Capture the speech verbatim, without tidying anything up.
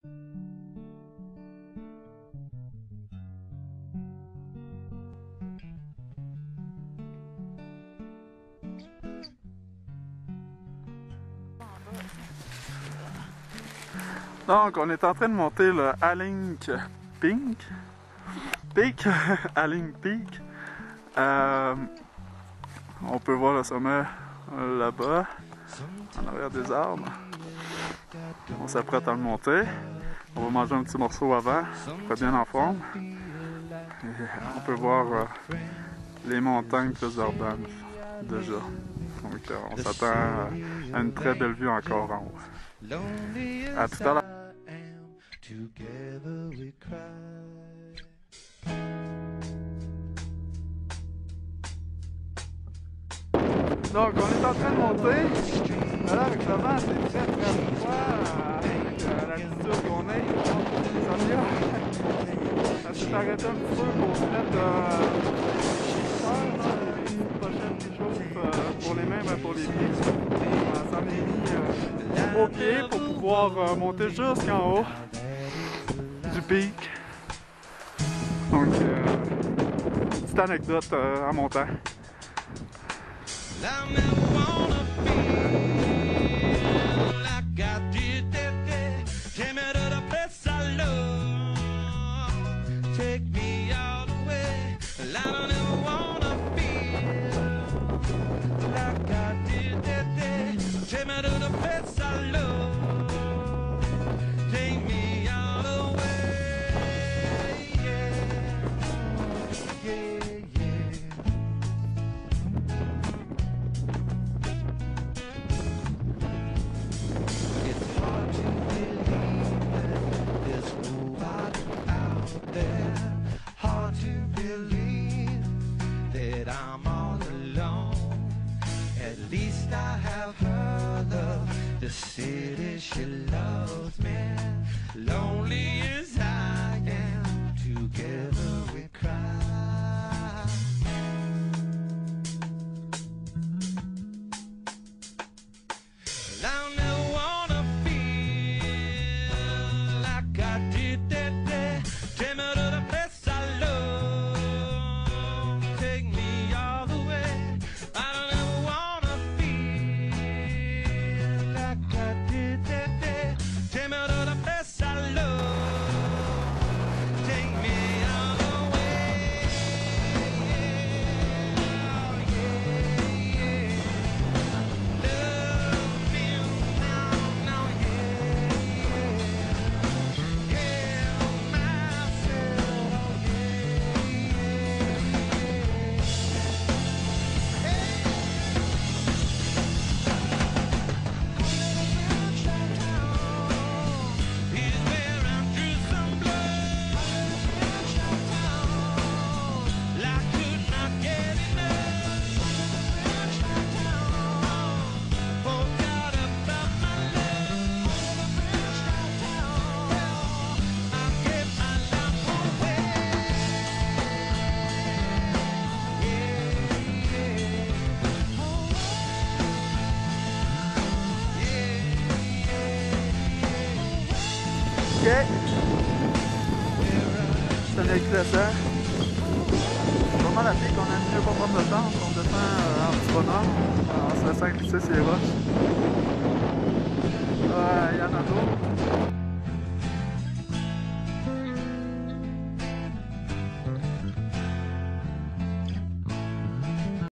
Donc, on est en train de monter le Alink Peak. Peak. Alink Peak. Euh, on peut voir le sommet là-bas, en arrière des arbres. On s'apprête à le monter. On va manger un petit morceau avant, pour être bien en forme. Et on peut voir euh, les montagnes plus urbaines déjà. Donc, euh, on s'attend à une très belle vue encore en haut. À tout à l'heure. Donc on est en train de monter. Là avec le vent c'est très très froid avec euh, l'altitude qu'on est. Sonia, elle s'est arrêtée un petit peu pour se mettre euh, une pochette qui chauffe euh, pour les mains mais pour les pieds. Elle s'en est mis euh, aux pieds pour pouvoir euh, monter jusqu'en haut du pic. Donc euh, petite anecdote euh, en montant. I never wanna feel like I did that day. Take me to the place I love. Take me all the way. I don't ever wanna feel like I did that day. Take me to the place I love. Take me all the way. Yeah, yeah, yeah. The city, she loves me. Lonely as I am, together we cry. I never wanna feel like I did that day. Take me to the place I love. Take me all the way. I don't ever wanna feel like I did that day. Take me to the place I love. Take me all the way. Oh, yeah, yeah. Love me now, now, yeah, yeah. Give myself, oh, yeah, yeah, He's wearing through some blood. I could not get enough. Forgot about my love. I gave my life away. Ok, c'est un excellent. C'est vraiment la fille qu'on a mieux pour prendre le temps, on descend euh, en petit bonheur, on se laisse glisser sur les roches.